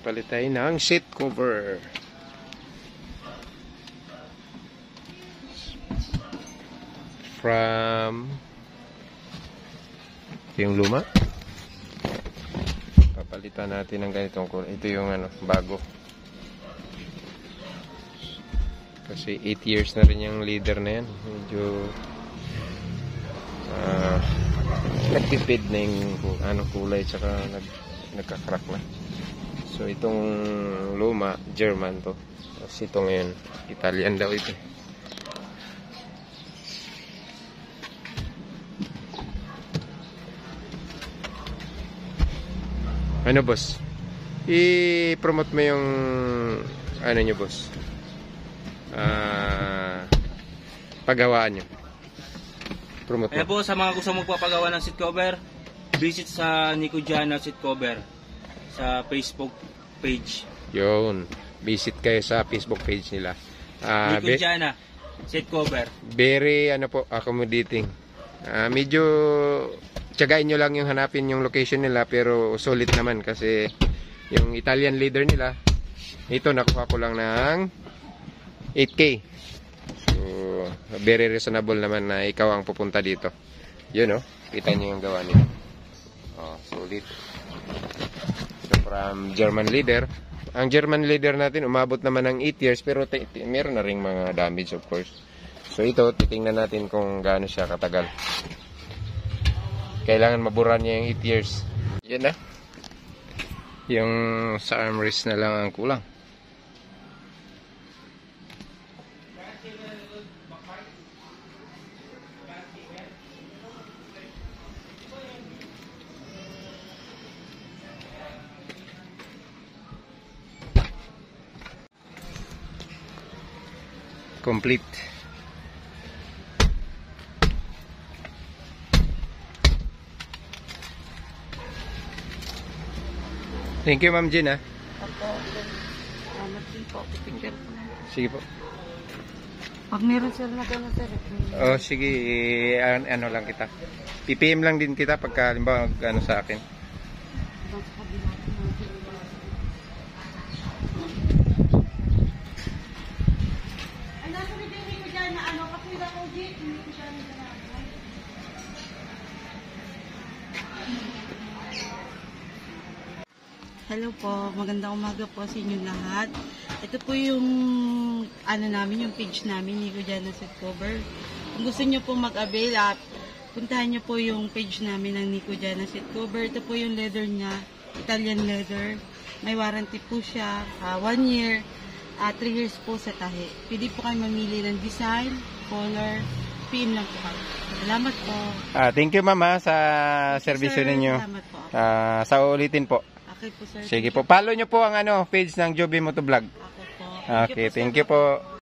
Palit tayo ng seat cover. From yung luma. Papalitan natin ng ganitong kulay. Ito yung ano, bago. Kasi 8 years na rin yung leader na yan. Medyo nagtipid na yung ano, kulay, tsaka nagka-crack na. So itong luma, German to. Tapos ito ngayon, Italian daw ito. Ano boss? I-promote mo yung ano nyo boss? Paggawaan nyo. Promote mo. Kaya po sa mga gusto magpapagawa ng seat cover, visit sa Nico Giana Seat Cover sa Facebook page. Yun. Visit kayo sa Facebook page nila. Nico Giana Seat Cover. Very ano po, accommodating. Medyo tiyagain nyo lang yung hanapin yung location nila, pero solid naman kasi yung Italian leader nila, ito nakuha ko lang ng 8K. So, very reasonable naman na ikaw ang pupunta dito. Yun, oh. Kita nyo yung gawa nila. Oh, solid. So, from German leader. Ang German leader natin, umabot naman ng 8 years, pero meron na ring mga damage, of course. So, ito, titingnan natin kung gaano siya katagal. Kailangan mabura niya yung 8 years. Yan na. Yung sa armrest na lang ang kulang. Complete. Thank you, Ma'am Jean, ha? Opo. Salamat din po. Pipicture po. Sige po. Pag meron sir na gano'n sir. Oh, sige. Ano lang kita. PPM lang din kita pagka, halimbawa, ano sa akin. Ay, nasa bibili ko dyan na ano, kapila ko dyan. Hindi ko dyan na Hello po, magandang umaga po sa inyo lahat. Ito po yung ano namin, yung page namin, Nico Giana Seat Cover. Kung gusto nyo po mag-avail up, puntahan nyo po yung page namin ng Nico Giana Seat Cover. Ito po yung leather niya, Italian leather. May warranty po siya, 1 year, 3 years po sa tahi. Pwede po kayo mamili ng design, color, PM lang po kayo. Salamat po. Thank you, Mama, sa servisyo ninyo. Salamat po. Sa ulitin po. Okay po, sir. Sige po. Follow nyo po ang ano, page ng Joby Motovlog. Okay po. Okay, thank you po.